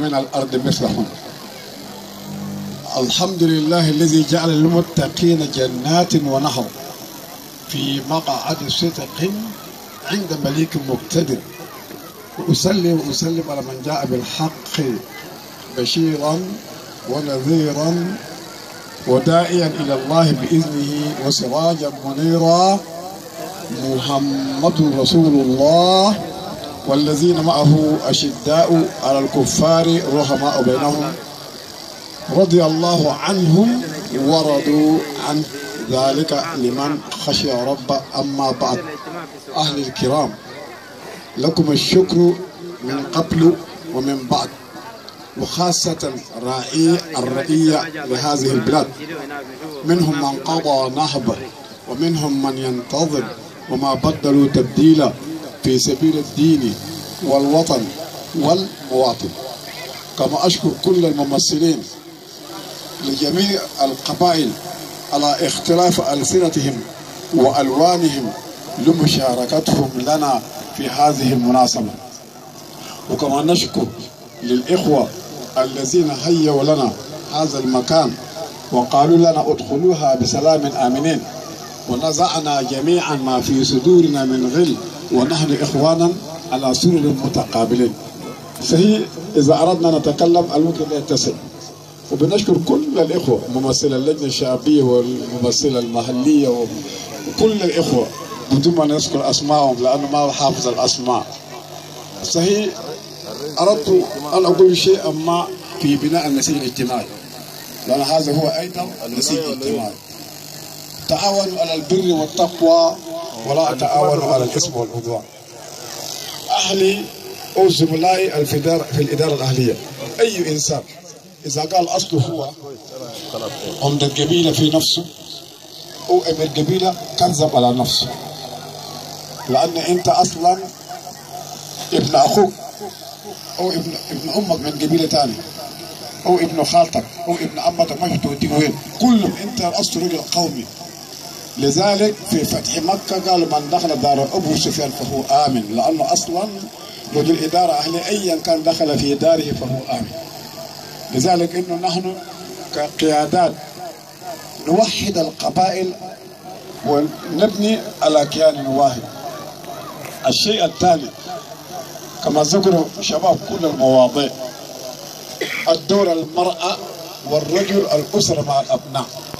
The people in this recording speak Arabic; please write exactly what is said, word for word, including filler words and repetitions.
من الأرض مثلهم. الحمد لله الذي جعل للمتقين جنات ونهر في مقعد صدق عند مليك مقتدر. وأسلم وأسلم على من جاء بالحق بشيرا ونذيرا وداعيا إلى الله بإذنه وسراجا منيرا، محمد رسول الله والذين معه أشداء على الكفار رحماء بينهم، رضي الله عنهم ورضوا عن ذلك لمن خشي رب. أما بعد، أهل الكرام، لكم الشكر من قبل ومن بعد، وخاصة رعي الرئية لهذه البلاد، منهم من قضى نهبه ومنهم من ينتظر، وما بدلوا تبديلا في سبيل الدين والوطن والمواطن. كما أشكر كل الممثلين لجميع القبائل على اختلاف ألسنتهم وألوانهم لمشاركتهم لنا في هذه المناسبة. وكما نشكر للإخوة الذين هيئوا لنا هذا المكان وقالوا لنا ادخلوها بسلام آمنين، ونزعنا جميعا ما في صدورنا من غل، ونحن إخوانا على سرر متقابلين. صحيح إذا أردنا نتكلم الوقت لا يتسع. وبنشكر كل الإخوة، ممثل اللجنة الشعبية والممثلة المحلية وكل الإخوة بدون ما نذكر أسمائهم لأنه ما حافظ الأسماء. صحيح أردت أن أقول شيئا ما في بناء النسيج الاجتماعي، لأن هذا هو أيضا النسيج الاجتماعي. تعاونوا على البر والتقوى ولا تعاونوا على الإثم والعدوان. أهلي أو زملائي في الإدارة الأهلية، أي إنسان إذا قال أصله هو عمدة القبيلة في نفسه أو أمير القبيلة كذب على نفسه، لأن أنت أصلا ابن أخوك أو ابن ابن أمك من قبيلة ثانية أو ابن خالتك أو ابن عمتك، ما توديه وين؟ كلهم أنت أصل رجل قومي. لذلك في فتح مكة قالوا من دخل دار أبو سفيان فهو آمن، لأنه أصلا رجل إدارة أهلية أيا كان دخل في داره فهو آمن. لذلك إنه نحن كقيادات نوحد القبائل ونبني على كيان واحد. الشيء الثاني كما ذكروا شباب كل المواضيع، الدور المرأة والرجل، الأسرة مع الأبناء.